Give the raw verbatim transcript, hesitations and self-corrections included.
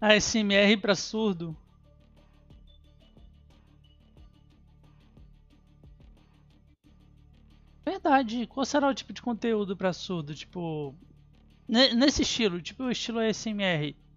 A S M R pra surdo. Verdade. Qual será o tipo de conteúdo pra surdo? Tipo, ne- nesse estilo, tipo o estilo A S M R.